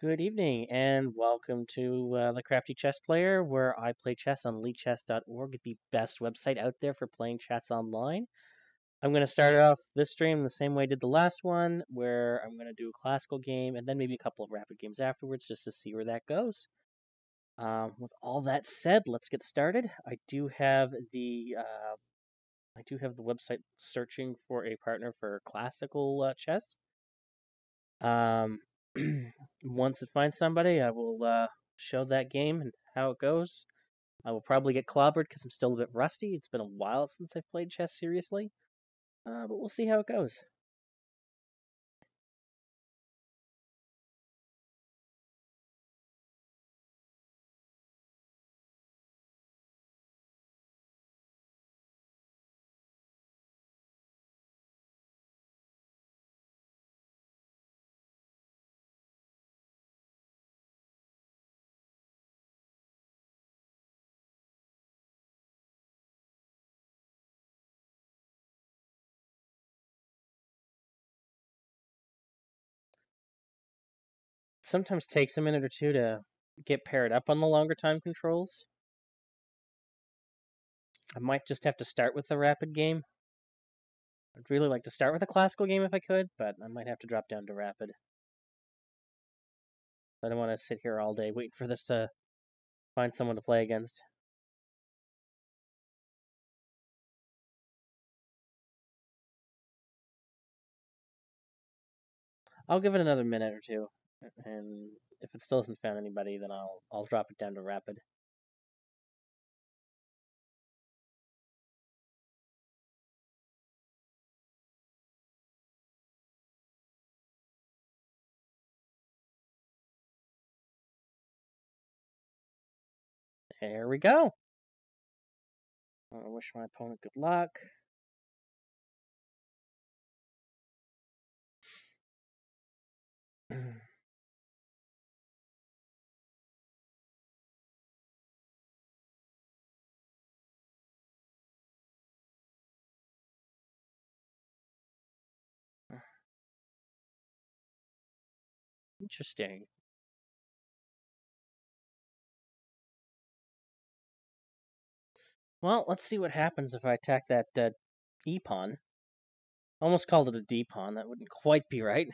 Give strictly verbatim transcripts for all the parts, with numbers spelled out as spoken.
Good evening, and welcome to uh, the Crafty Chess Player, where I play chess on League Chess dot org, the best website out there for playing chess online. I'm going to start off this stream the same way I did the last one, where I'm going to do a classical game and then maybe a couple of rapid games afterwards, just to see where that goes. Um, with all that said, let's get started. I do have the uh, I do have the website searching for a partner for classical uh, chess. Um, once it finds somebody, I will uh, show that game and how it goes. I will probably get clobbered because I'm still a bit rusty. It's been a while since I've played chess seriously, uh, but we'll see how it goes. It sometimes takes a minute or two to get paired up on the longer time controls. I might just have to start with the rapid game. I'd really like to start with a classical game if I could, but I might have to drop down to rapid. I don't want to sit here all day waiting for this to find someone to play against. I'll give it another minute or two, and if it still hasn't found anybody, then I'll I'll drop it down to rapid. There we go. I wish my opponent good luck. Interesting. Well, let's see what happens if I attack that uh, E pawn. Almost called it a D pawn. That wouldn't quite be right.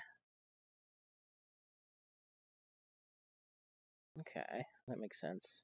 Okay, that makes sense.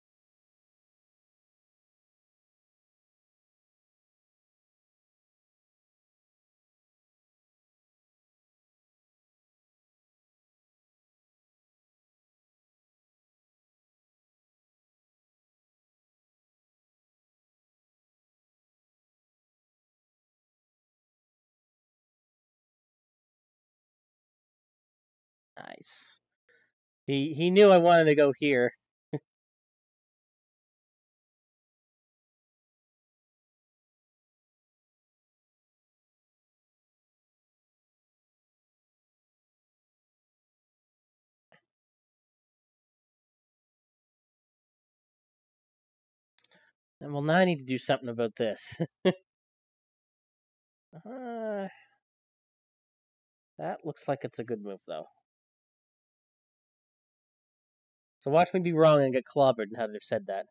Nice. He he knew I wanted to go here. And well, now I need to do something about this. uh, that looks like it's a good move, though. So watch me be wrong and get clobbered now that I've said that.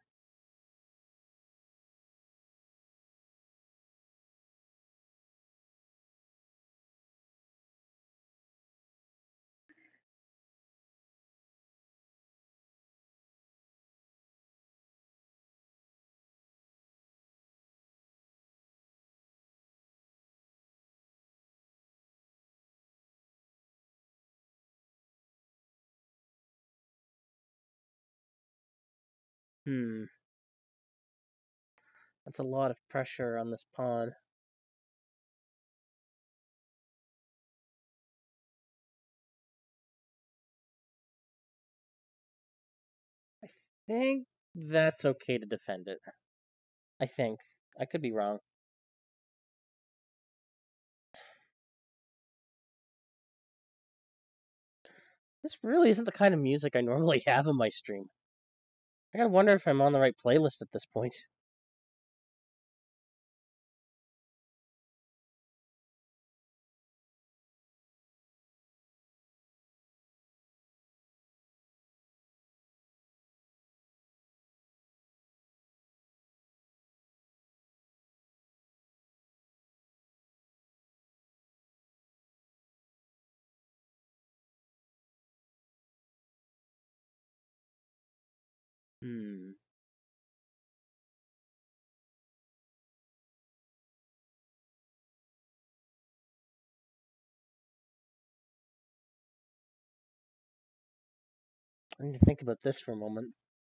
Hmm. That's a lot of pressure on this pawn. I think that's okay to defend it. I think. I could be wrong. This really isn't the kind of music I normally have on my stream. I gotta wonder if I'm on the right playlist at this point. Hmm. I need to think about this for a moment.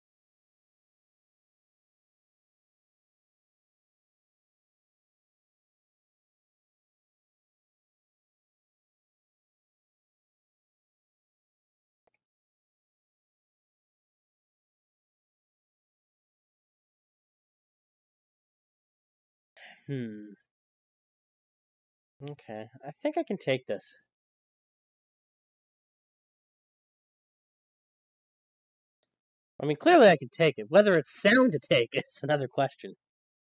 Hmm. Okay. I think I can take this. I mean, clearly I can take it. Whether it's sound to take is another question.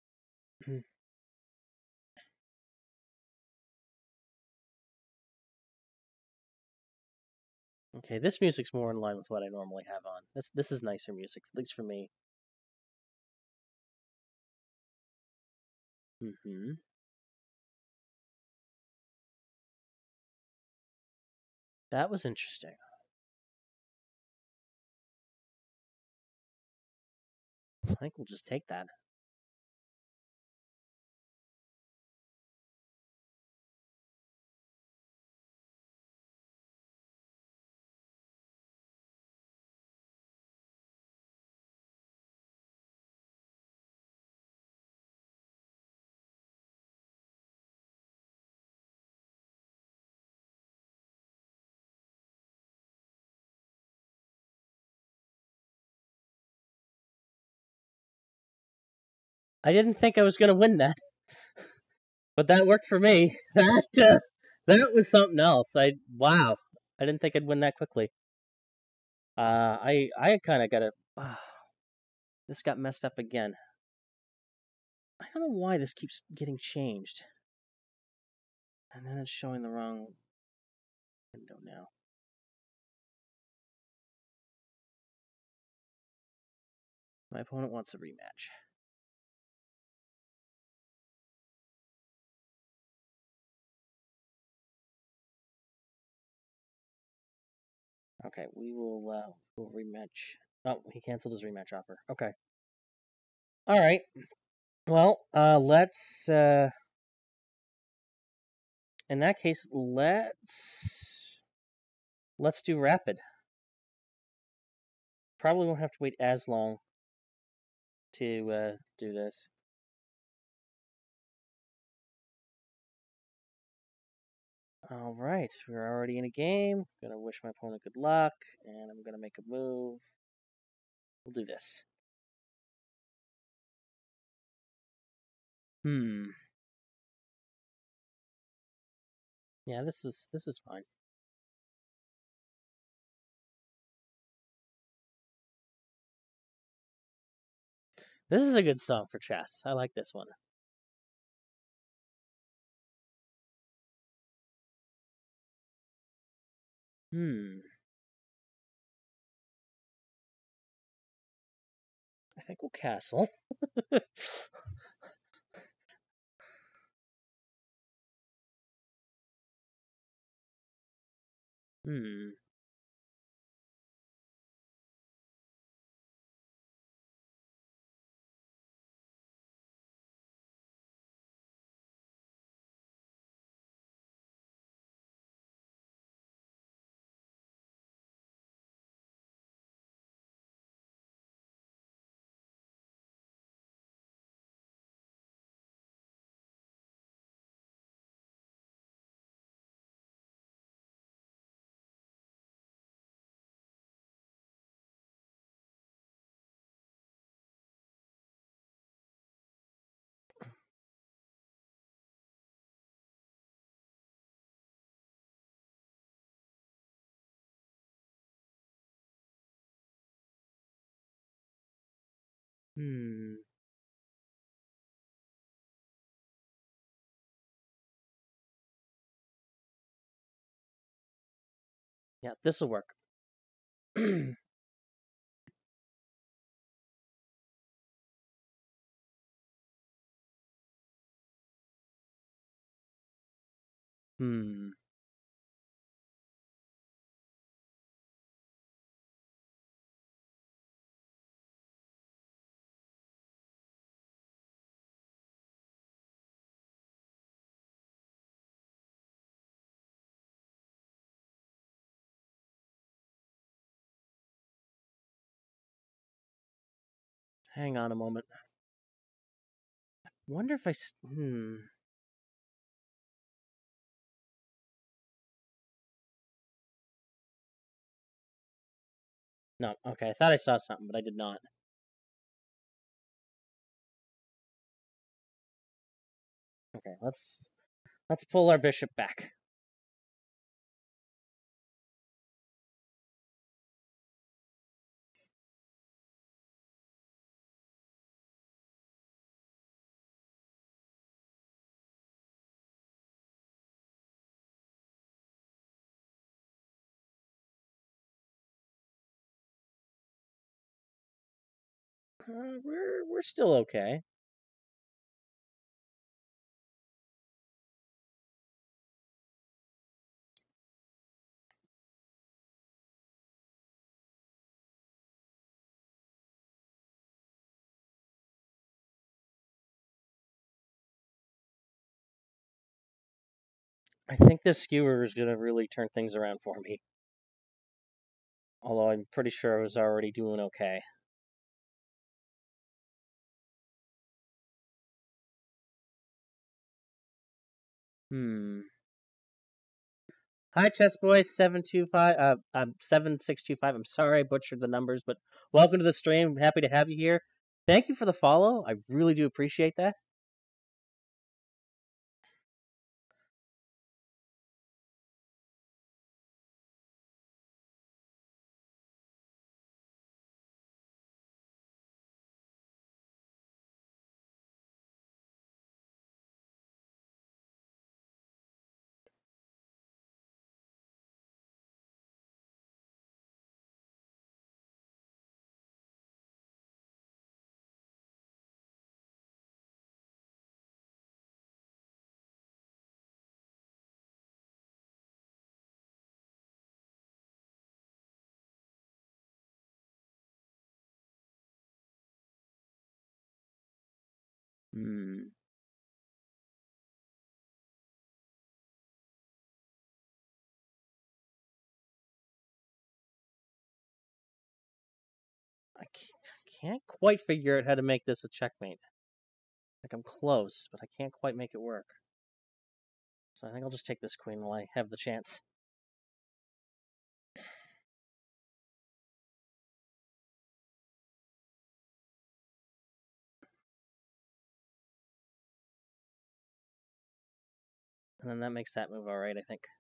Okay, this music's more in line with what I normally have on. This this is nicer music, at least for me. Mm-hmm. That was interesting. I think we'll just take that. I didn't think I was going to win that, but that worked for me. That uh, that was something else. I wow. I didn't think I'd win that quickly. Uh, I I kind of got to. Uh, this got messed up again. I don't know why this keeps getting changed, and then it's showing the wrong window now. My opponent wants a rematch. Okay, we will uh, we'll rematch. Oh, he canceled his rematch offer. Okay. All right. Well, uh, let's. Uh, in that case, let's let's do rapid. Probably won't have to wait as long to uh, do this. All right, we're already in a game. Gonna wish my opponent good luck, and I'm gonna make a move. We'll do this. Hmm. Yeah, this is this is fine. This is a good song for chess. I like this one. Hmm. I think we'll castle. Hmm. Hmm. Yeah, this will work. Hmm. Hang on a moment. Wonder if I... Hmm... No, okay, I thought I saw something, but I did not. Okay, let's let's pull our bishop back. Uh, we're we're still okay. I think this skewer is gonna really turn things around for me. Although I'm pretty sure I was already doing okay. Hmm. Hi, Chess Boy seven two five. Uh, um, seven six two five. I'm sorry I butchered the numbers, but welcome to the stream. Happy to have you here. Thank you for the follow. I really do appreciate that. Hmm. I can't quite figure out how to make this a checkmate. Like, I'm close, but I can't quite make it work. So I think I'll just take this queen while I have the chance. And then that makes that move alright, I think.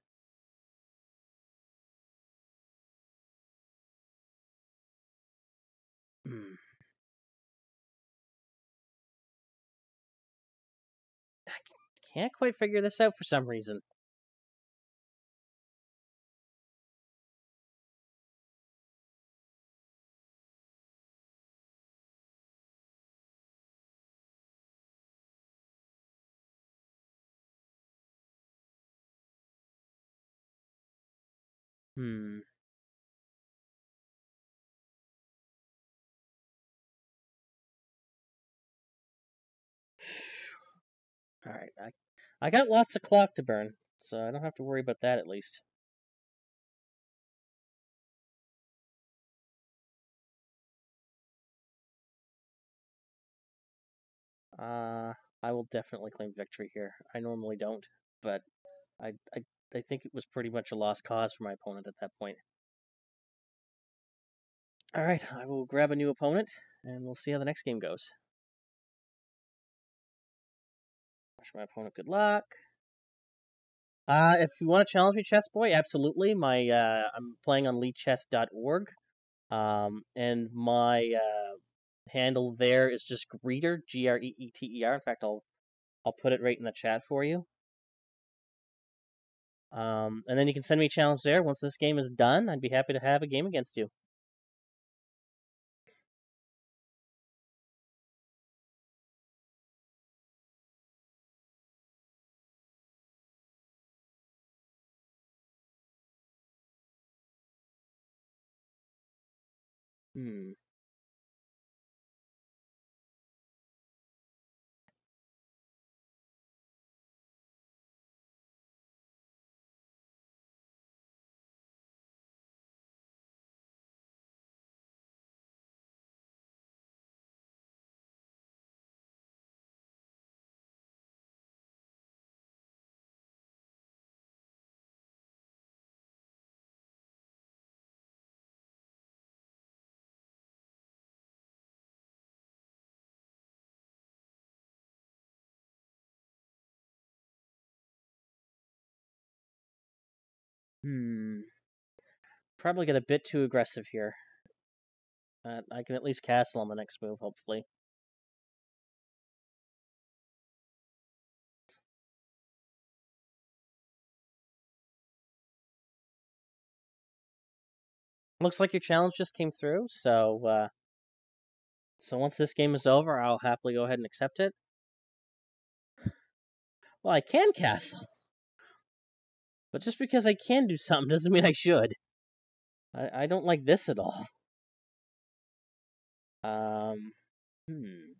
Hmm. I can't quite figure this out for some reason. Hmm. Alright, I, I got lots of clock to burn, so I don't have to worry about that at least. Uh, I will definitely claim victory here. I normally don't, but I, I, I think it was pretty much a lost cause for my opponent at that point. Alright, I will grab a new opponent, and we'll see how the next game goes. Wish my opponent good luck. Uh, if you want to challenge me, Chess Boy, absolutely. My uh, I'm playing on leet chess dot org, um, and my uh, handle there is just Greeter, G R E E T E R. In fact, I'll I'll put it right in the chat for you. Um, and then you can send me a challenge there. Once this game is done, I'd be happy to have a game against you. Hmm. Hmm. Probably get a bit too aggressive here. Uh, I can at least castle on the next move, hopefully. Looks like your challenge just came through, so uh, so once this game is over, I'll happily go ahead and accept it. Well, I can castle, but just because I can do something doesn't mean I should. I, I don't like this at all. Um, hmm.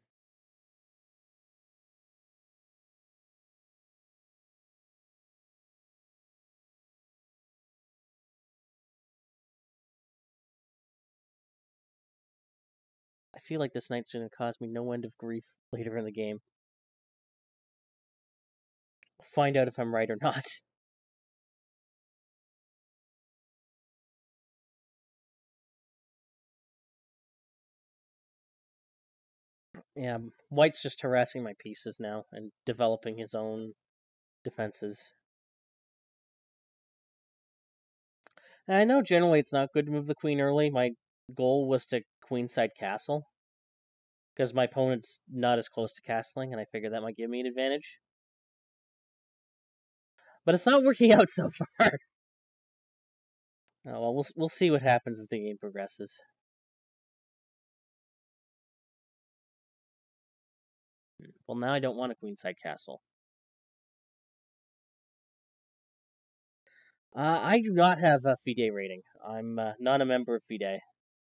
I feel like this knight's going to cause me no end of grief later in the game. Find out if I'm right or not. Yeah, White's just harassing my pieces now and developing his own defenses. And I know generally it's not good to move the queen early. My goal was to queenside castle because my opponent's not as close to castling, and I figured that might give me an advantage. But it's not working out so far. Oh, well, we'll we'll see what happens as the game progresses. Well, now I don't want a queenside castle. Uh, I do not have a FIDE rating. I'm uh, not a member of FIDE.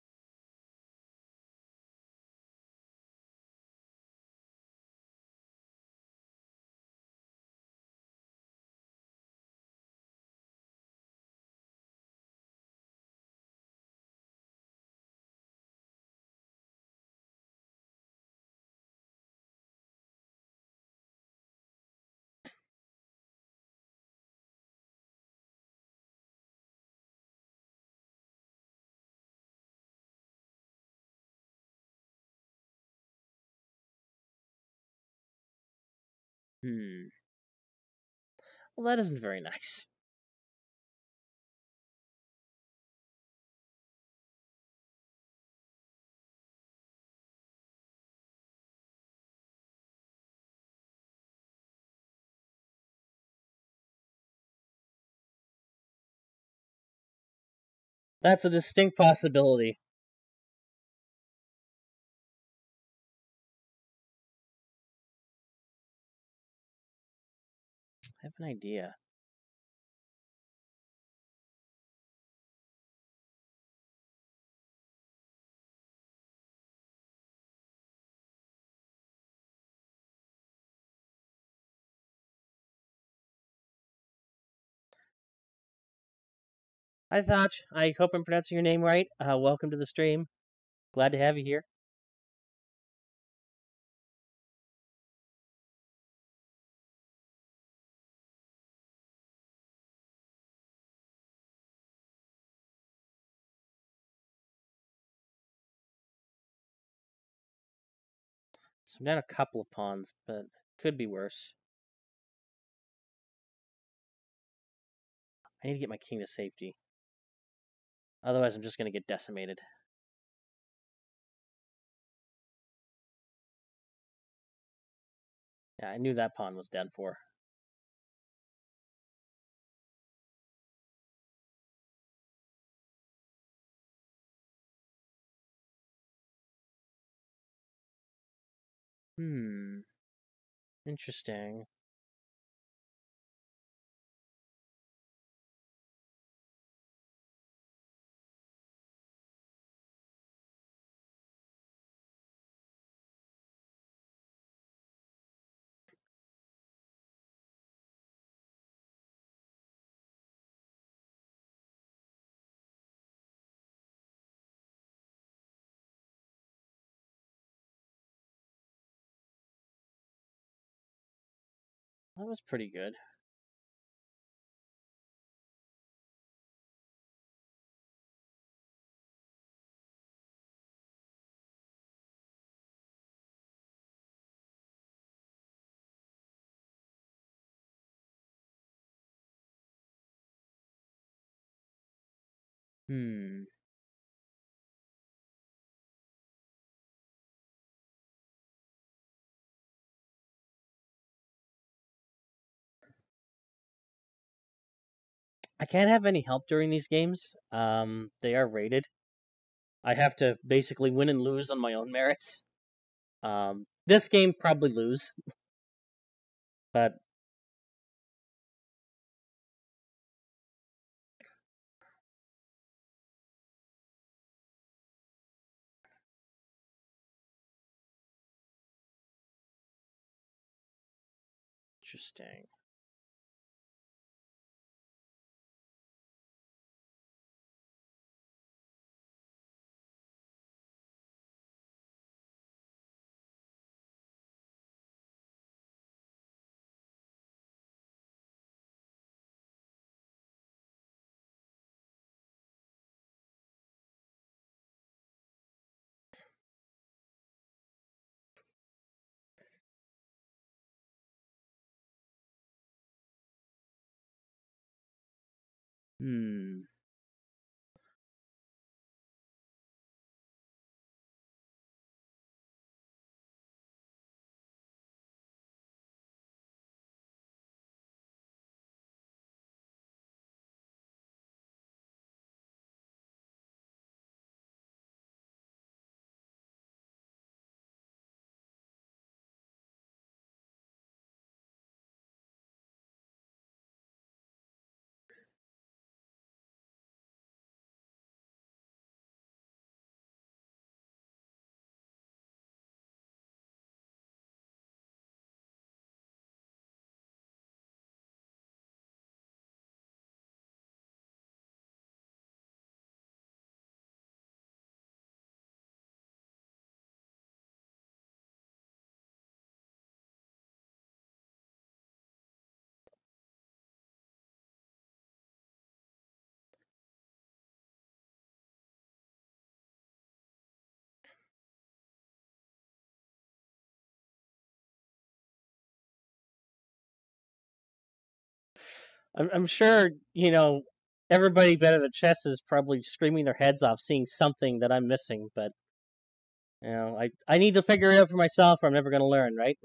Hmm. Well, that isn't very nice. That's a distinct possibility. I have an idea. Hi, Thach. I hope I'm pronouncing your name right. Uh, welcome to the stream. Glad to have you here. So I'm down a couple of pawns, but could be worse. I need to get my king to safety. Otherwise, I'm just going to get decimated. Yeah, I knew that pawn was done for. Hmm. Interesting. That was pretty good. Hmm. I can't have any help during these games. Um, they are rated. I have to basically win and lose on my own merits. Um, this game probably lose, but interesting. Hmm. I'm, I'm sure you know everybody better at chess is probably screaming their heads off, seeing something that I'm missing. But you know, I I need to figure it out for myself, or I'm never going to learn, right?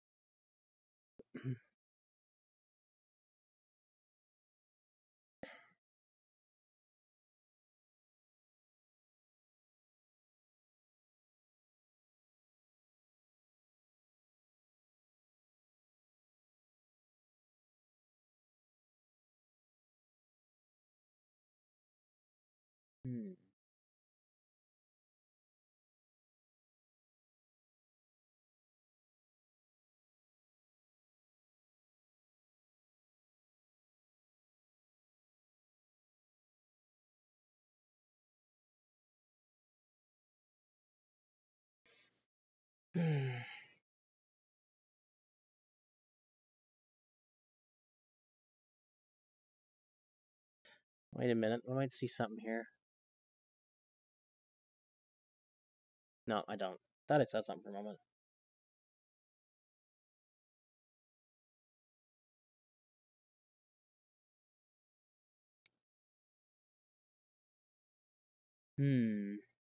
Hmm. Wait a minute, I might see something here. No, I don't. Thought it said something for a moment. Hmm.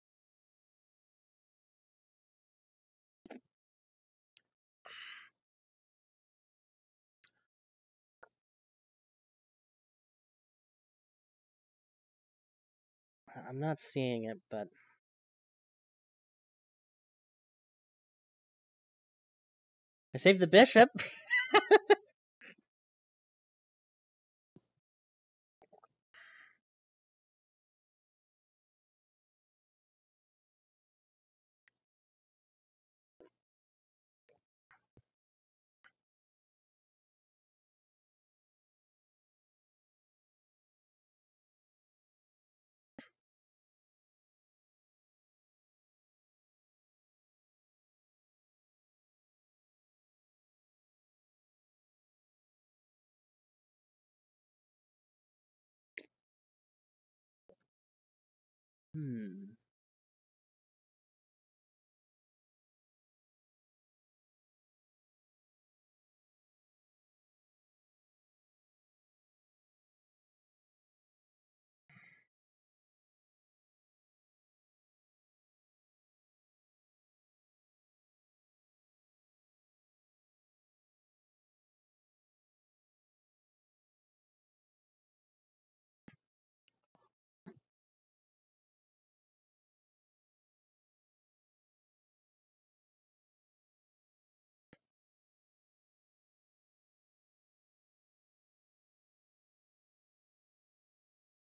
I'm not seeing it, but I saved the bishop. Hmm.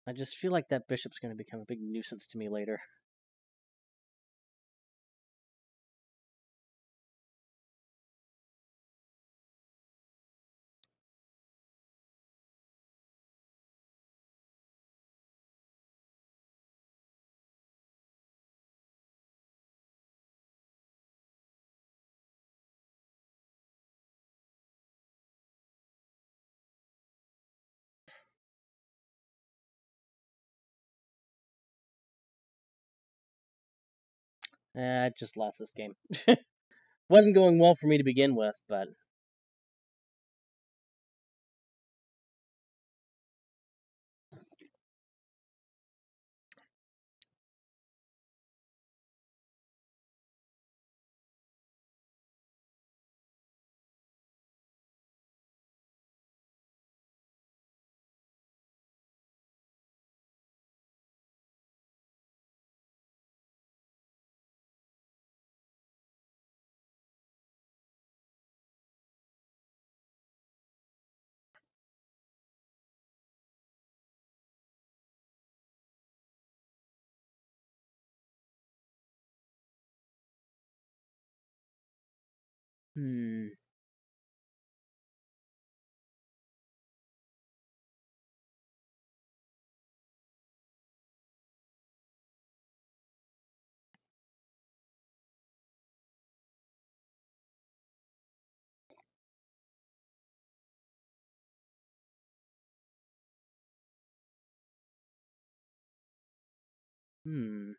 I just feel like that bishop's going to become a big nuisance to me later. Eh, I just lost this game. Wasn't going well for me to begin with, but... Hmm... Hmm...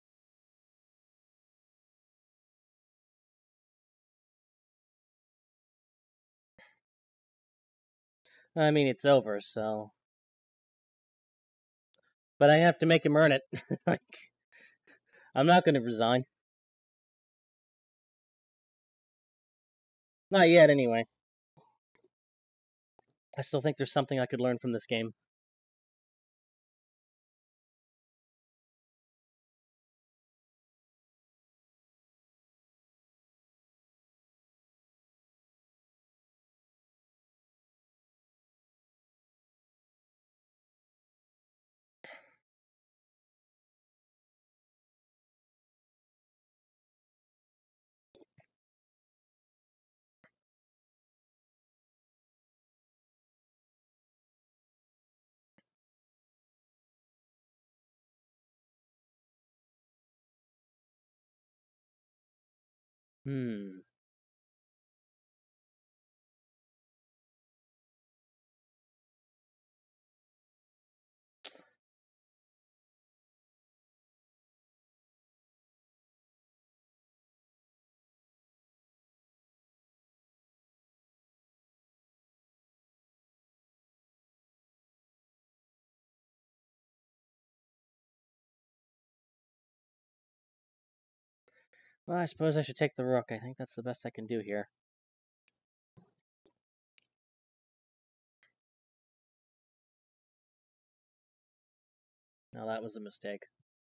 I mean, it's over, so... But I have to make him earn it. Like, I'm not going to resign. Not yet, anyway. I still think there's something I could learn from this game. Hmm... Well, I suppose I should take the rook. I think that's the best I can do here. Now that was a mistake.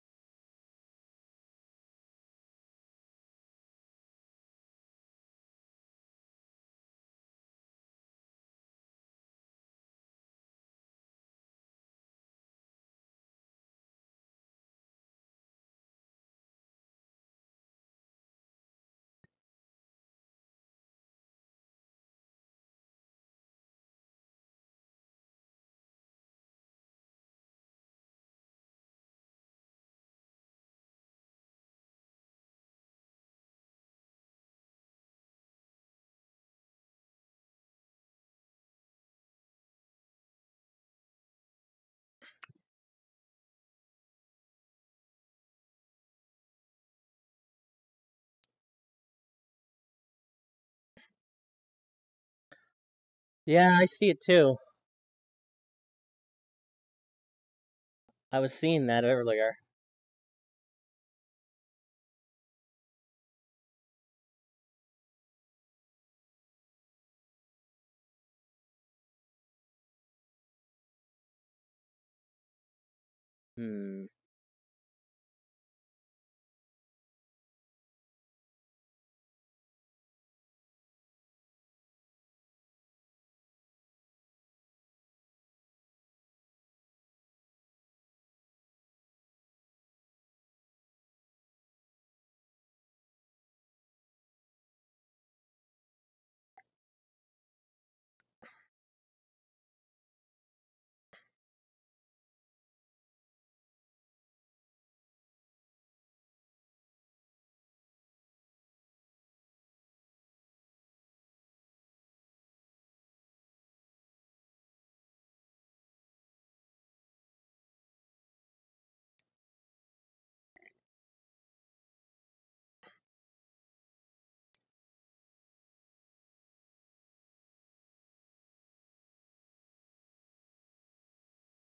Yeah, I see it too. I was seeing that earlier. Hmm...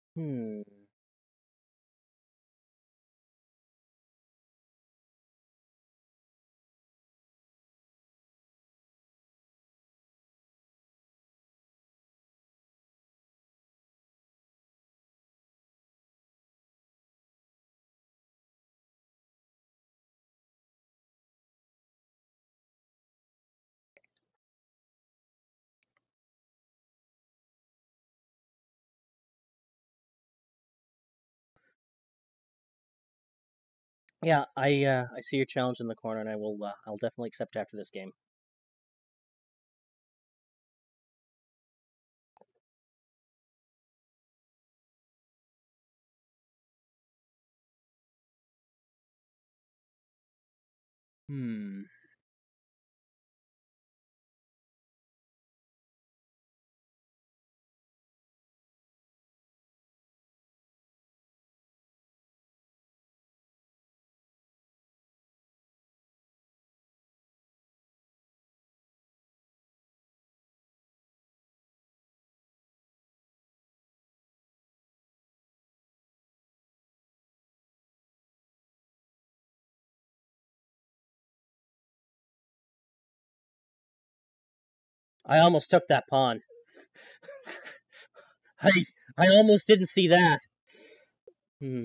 Hmm. Yeah, I uh, I see your challenge in the corner, and I will uh, I'll definitely accept after this game. Hmm. I almost took that pawn. I I almost didn't see that. Hmm.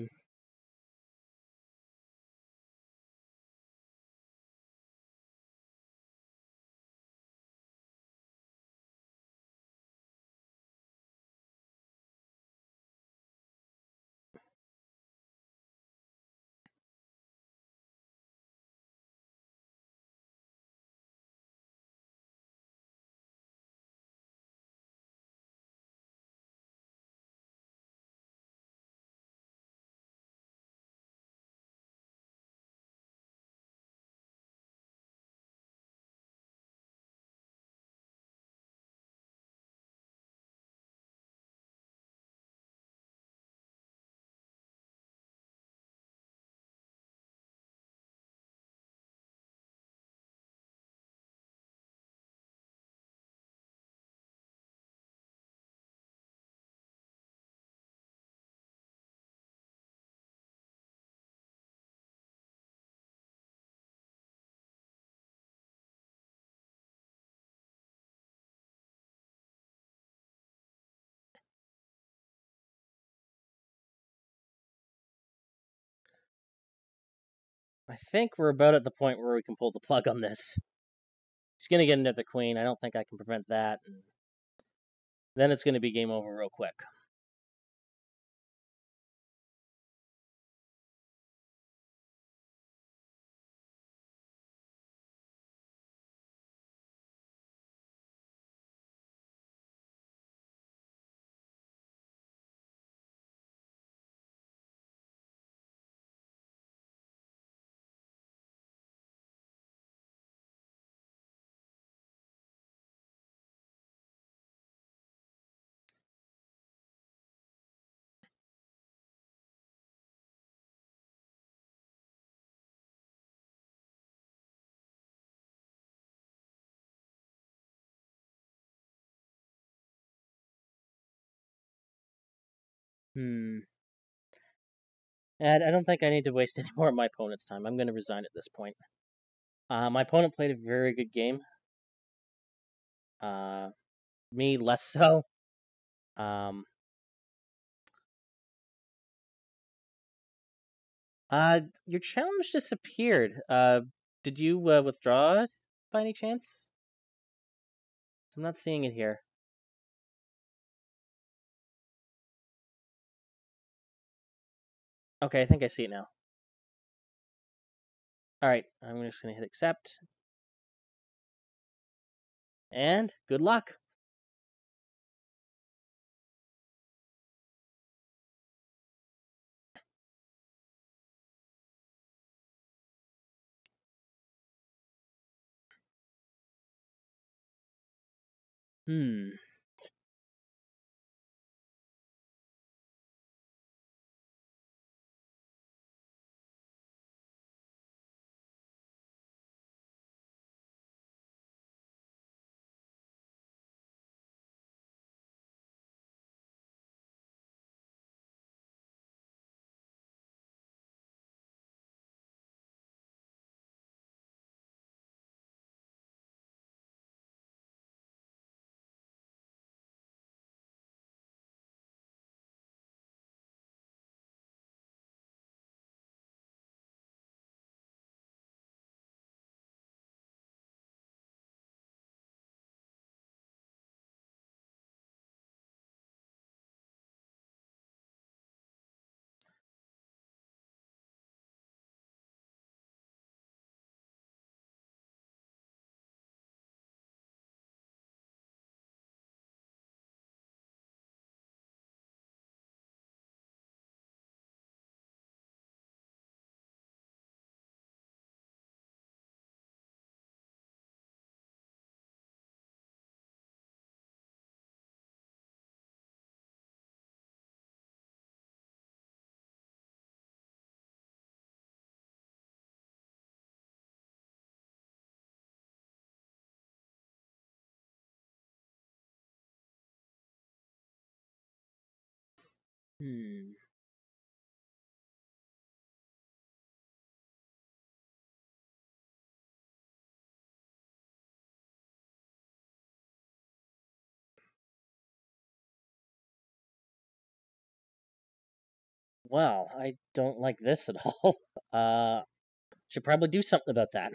I think we're about at the point where we can pull the plug on this. He's gonna get another queen. I don't think I can prevent that. And then it's gonna be game over real quick. Hmm. And I don't think I need to waste any more of my opponent's time. I'm gonna resign at this point. Uh, my opponent played a very good game. Uh, me less so. Um, uh, your challenge disappeared. Uh, did you uh, withdraw it by any chance? I'm not seeing it here. Okay, I think I see it now. All right, I'm just gonna hit accept. And good luck. Hmm. Hmm. Well, I don't like this at all. Uh, should probably do something about that.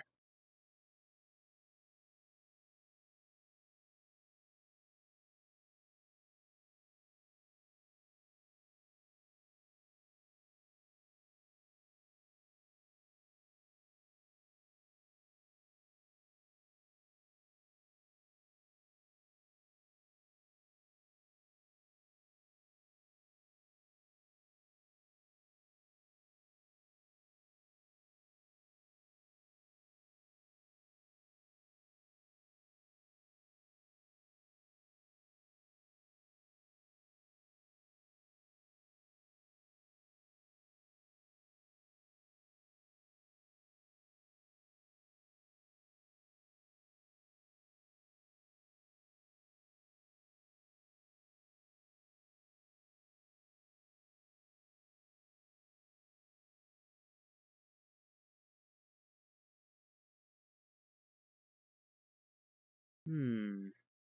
Hmm.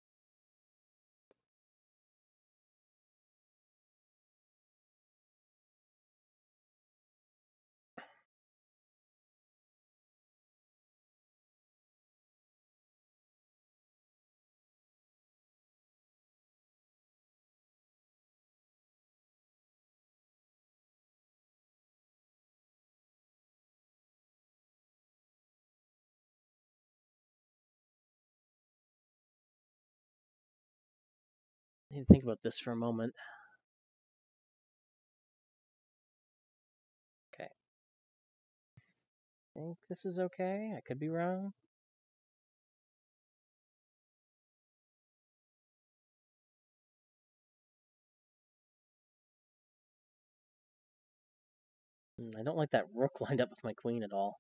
I need to think about this for a moment. Okay. I think this is okay. I could be wrong. Hmm, I don't like that rook lined up with my queen at all.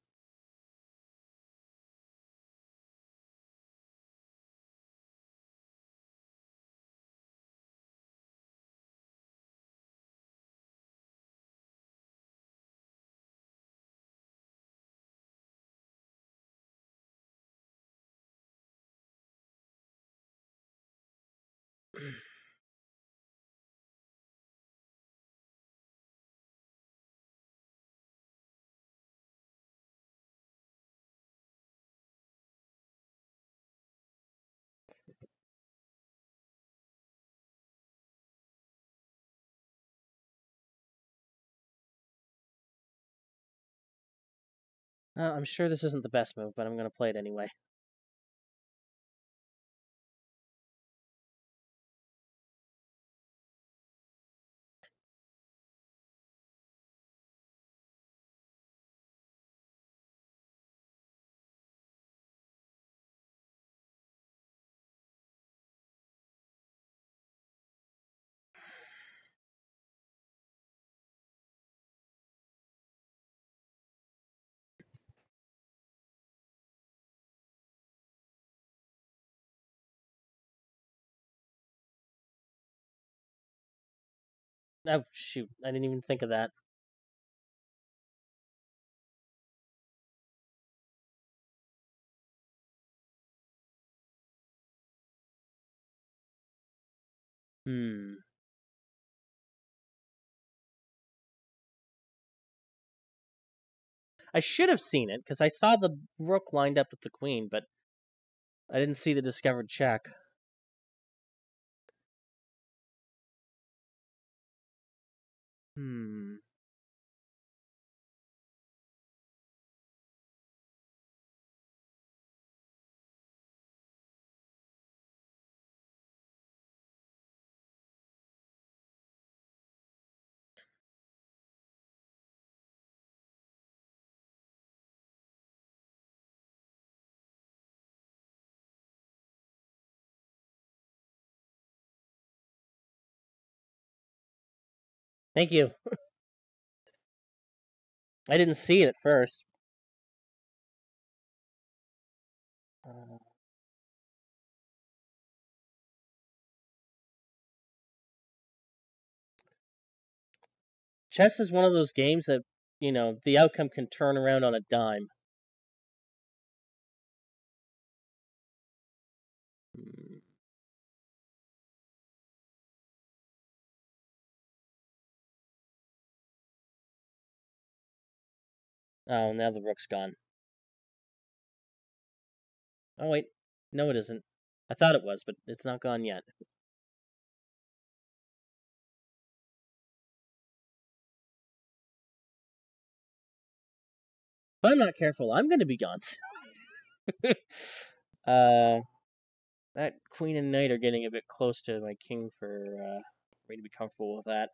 Uh, I'm sure this isn't the best move, but I'm going to play it anyway. Oh, shoot. I didn't even think of that. Hmm. I should have seen it, because I saw the rook lined up with the queen, but I didn't see the discovered check. Hmm. Thank you. I didn't see it at first. Uh, chess is one of those games that, you know, the outcome can turn around on a dime. Hmm. Oh, now the rook's gone. Oh, wait. No, it isn't. I thought it was, but it's not gone yet. If I'm not careful, I'm going to be gone soon. uh, that queen and knight are getting a bit close to my king for uh, me to be comfortable with that.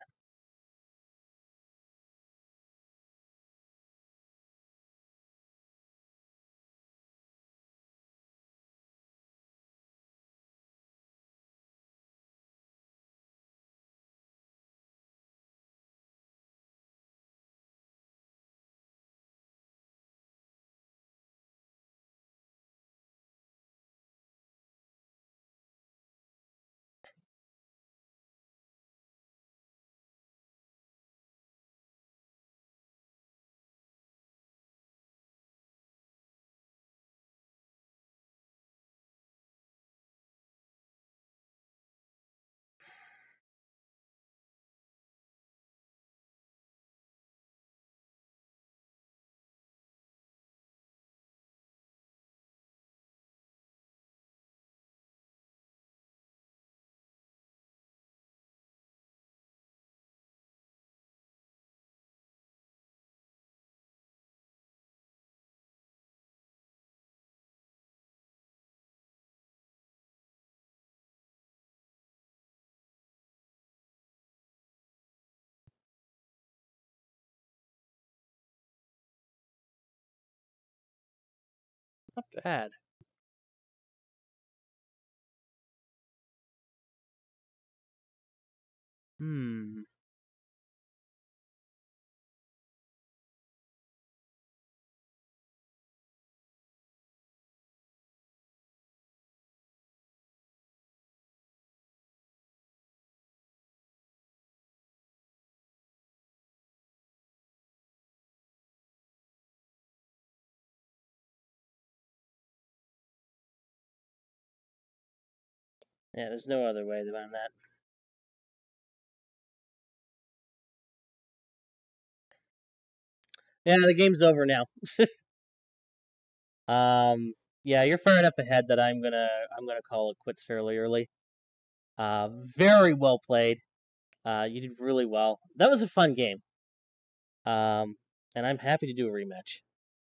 Not bad. Hmm. Yeah, there's no other way than that. Yeah, the game's over now. um, yeah, you're far enough ahead that I'm gonna I'm gonna call it quits fairly early. Uh, very well played. Uh, you did really well. That was a fun game. Um, and I'm happy to do a rematch.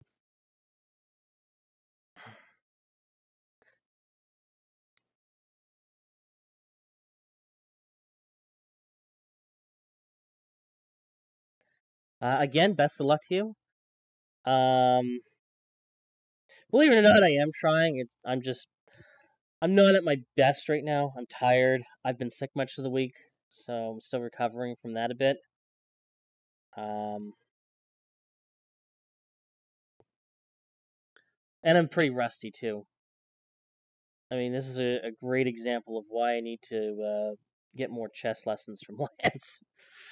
Uh, again, best of luck to you. Um, believe it or not, I am trying. It's I'm just I'm not at my best right now. I'm tired. I've been sick much of the week, so I'm still recovering from that a bit. Um, and I'm pretty rusty too. I mean, this is a, a great example of why I need to uh, get more chess lessons from Lance.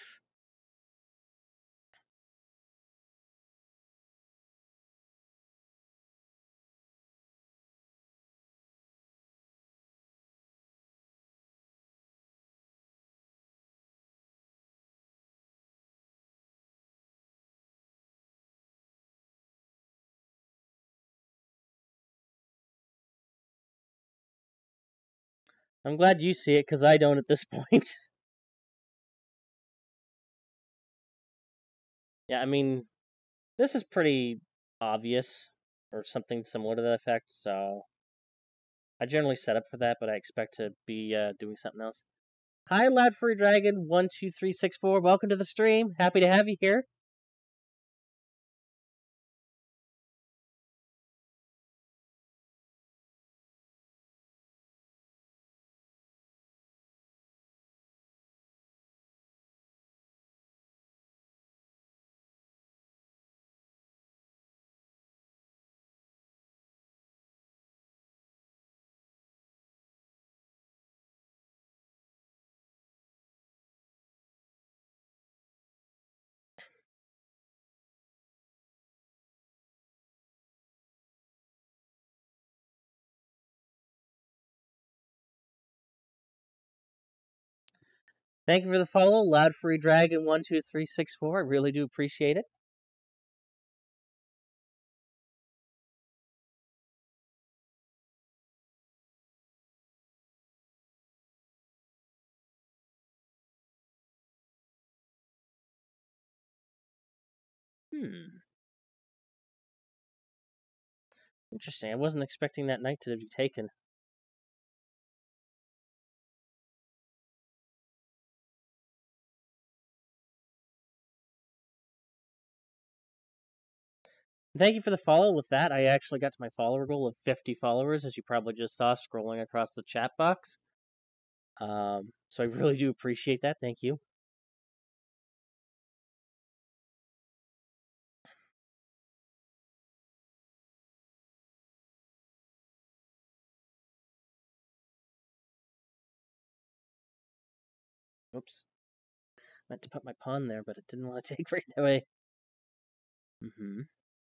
I'm glad you see it because I don't at this point. Yeah, I mean, this is pretty obvious or something similar to that effect, so I generally set up for that, but I expect to be uh, doing something else. Hi, Lad Free Dragon one two three six four. Welcome to the stream. Happy to have you here. Thank you for the follow, Loud Free Dragon one two three six four. I really do appreciate it. Hmm. Interesting. I wasn't expecting that knight to be taken. Thank you for the follow. With that, I actually got to my follower goal of fifty followers, as you probably just saw scrolling across the chat box. Um, so I really do appreciate that. Thank you. Oops. Meant to put my pawn there, but it didn't want to take right away. Mm-hmm.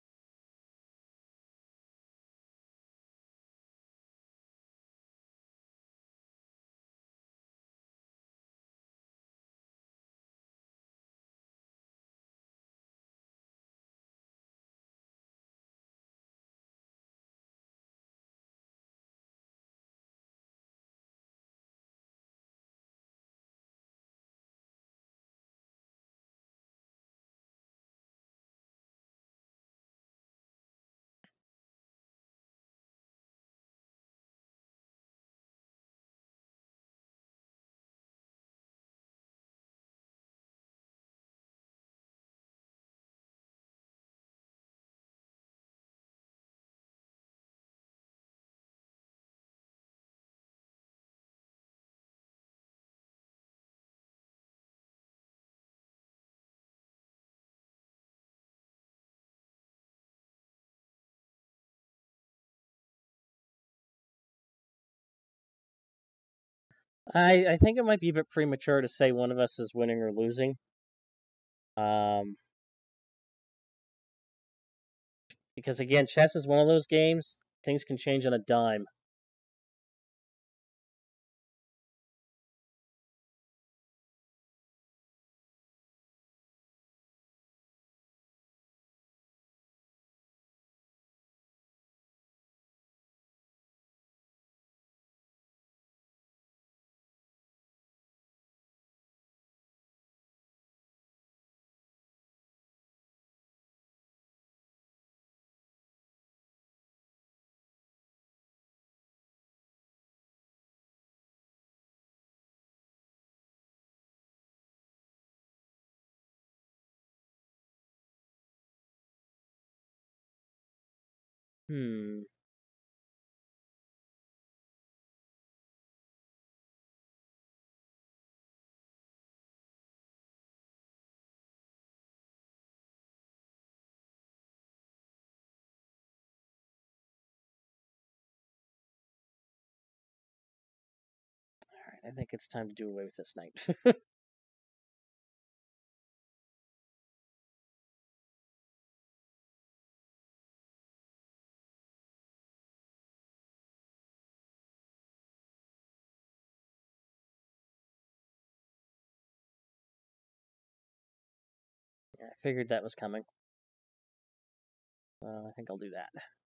I, I think it might be a bit premature to say one of us is winning or losing. Um, because again, chess is one of those games, things can change on a dime. Hmm. Alright, I think it's time to do away with this knight. Yeah, I figured that was coming. Uh, I think I'll do that.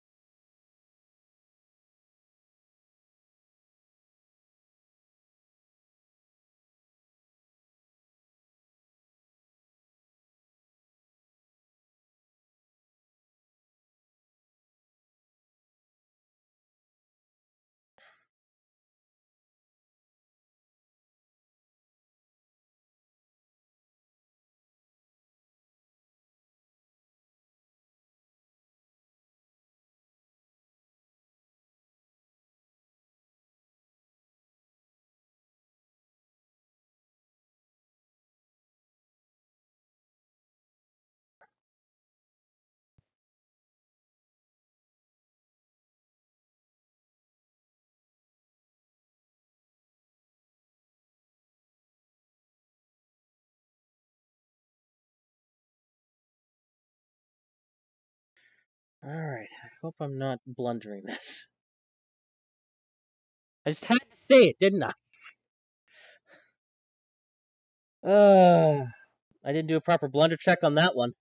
Alright, I hope I'm not blundering this. I just had to say it, didn't I? Uh, I didn't do a proper blunder check on that one.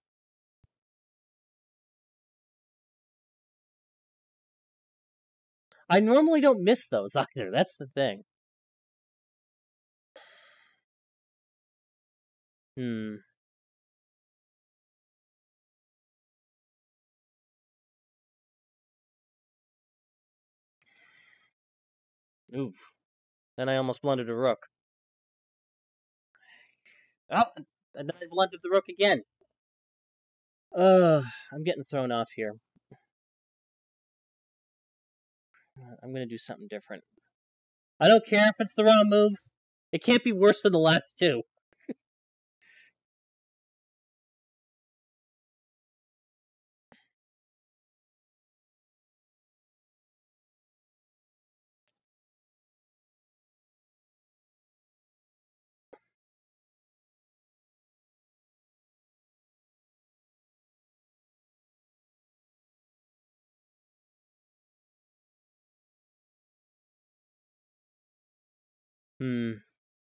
I normally don't miss those either. That's the thing. Hmm. Oof. Then I almost blundered a rook. Oh, and then I blundered the rook again. Uh, I'm getting thrown off here. I'm gonna do something different. I don't care if it's the wrong move. It can't be worse than the last two. Hmm.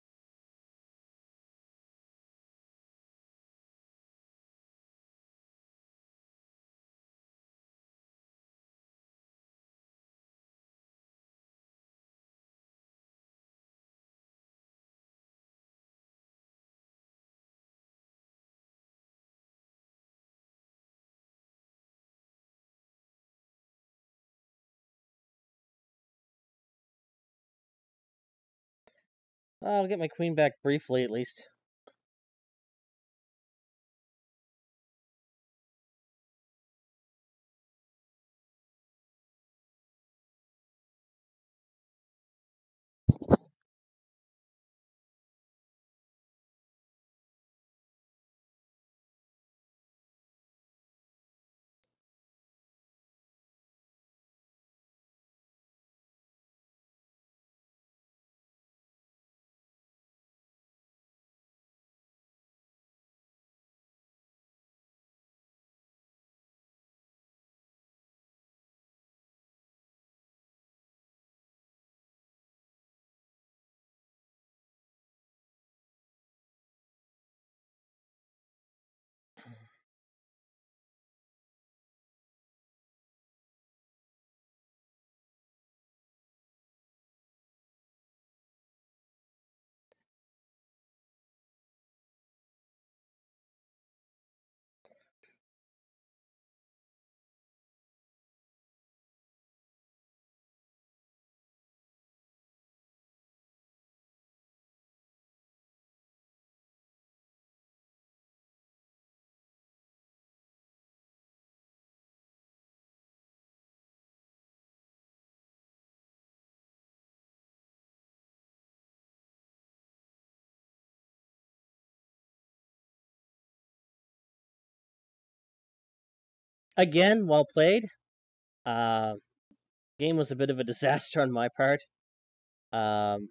I'll get my queen back briefly, at least. Again, well played. Uh, game was a bit of a disaster on my part. Um,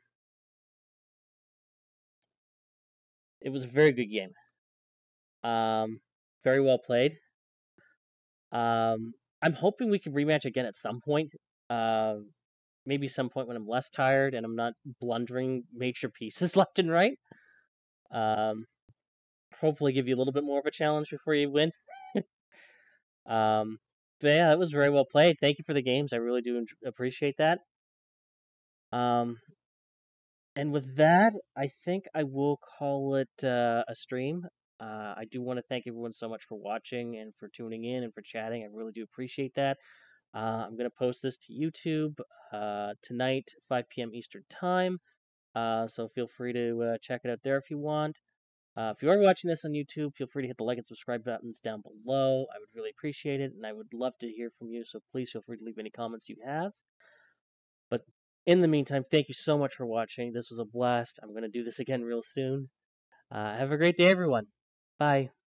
it was a very good game. Um, very well played. Um, I'm hoping we can rematch again at some point. Uh, maybe some point when I'm less tired and I'm not blundering major pieces left and right. Um, hopefully, give you a little bit more of a challenge before you win. um, but yeah, that was very well played. Thank you for the games. I really do appreciate that. Um, and with that, I think I will call it uh, a stream. Uh, I do want to thank everyone so much for watching and for tuning in and for chatting. I really do appreciate that. Uh, I'm going to post this to YouTube uh, tonight, five p.m. Eastern Time. Uh, so feel free to uh, check it out there if you want. Uh, if you are watching this on YouTube, feel free to hit the like and subscribe buttons down below. I would really appreciate it, and I would love to hear from you. So please feel free to leave any comments you have. But in the meantime, thank you so much for watching. This was a blast. I'm going to do this again real soon. Uh, have a great day, everyone. Bye.